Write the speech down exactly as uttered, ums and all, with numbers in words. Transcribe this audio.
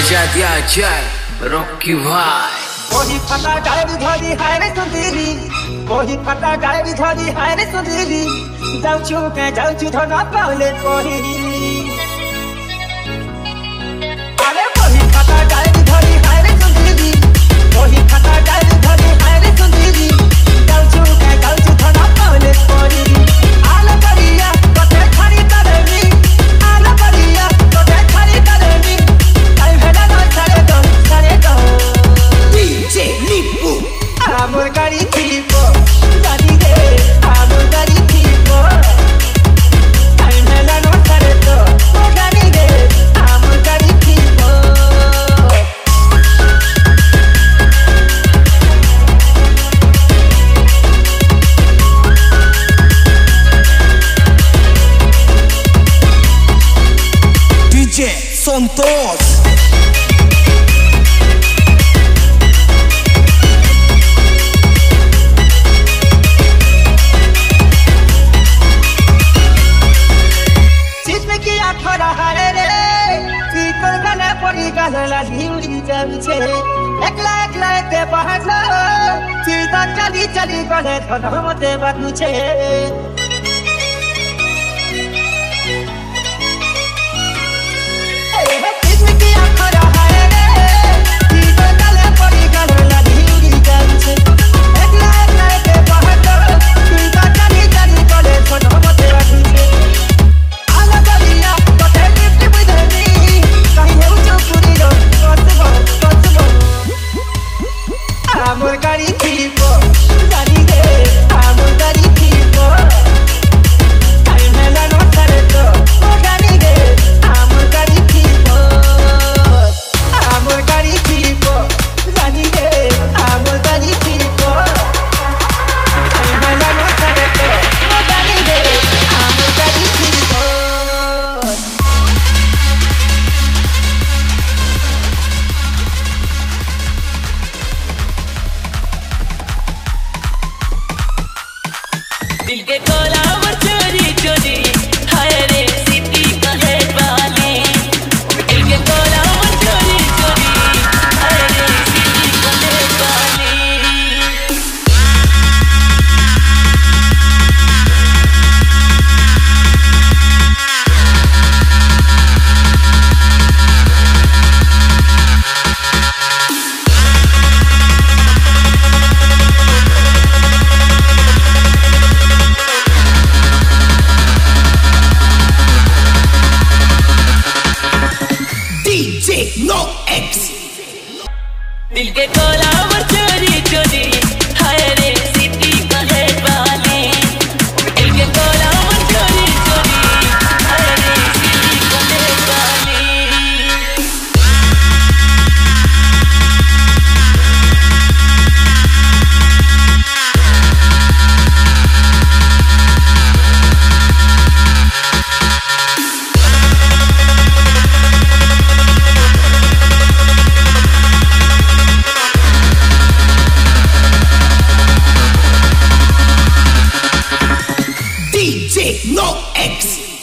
बजा दिया जय रॉकी भाई। वही फटा डायरी धरी हाय रे सुंदरी, वही फटा डायरी धरी हाय रे सुंदरी, जाऊछु के जाऊछु धना पाले कोही। अरे वही फटा डायरी धरी हाय रे सुंदरी, वही फटा डायरी धरी हाय रे सुंदरी, जाऊछु के जाऊछु धना पाले कोही। आला करिया कते खड़ी करनी, आला करिया कते खड़ी करनी, काई भेला न छड़े दो छड़े दो डीजे निप्पू आमोर गाड़ी थीपो गाड़ी रे आमोर गाड़ी थीपो काई भेला न छड़े दो गाड़ी रे आमोर गाड़ी थीपो। डीजे संतोष गला ढिउरी जान्छे एकला एकला ते बहाड्ला चिता चली चली गले धनम ते बाटु छे। ए किस्म की आखरा है रे चिता गले पड़ी गला ढिउरी जान्छे एकला एकला ते बहाड्ला चिता चली चली गले धनम ते बाटु छे। आला गरिया कते लिफ्ट बुझनी कहीं हो जो पूरी रो कतबो कतबो आमोर गाड़ी थीपो गाड़ी रे आमोर गाड़ी थीपो काई मेला न छड़े तो गाड़ी रे आमोर गाड़ी थीपो आमोर गाड़ी थीपो गाड़ी रे आमोर गाड़ी थीपो काई मेला न छड़े तो गाड़ी रे आमोर गाड़ी थीपो। दिल के कोलावर चोरी चोरी हाय रे सिटी कहे वाली, दिल के कोलावर चोरी चोरी हाय रे सिटी कहे वाली। नो एक्स दिल के कोलावर चोरी चोरी हाय रे सिटी कहे वाली, दिल के कोलावर चोरी चोरी हाय रे सिटी कहे वाली। डीजे नो एक्स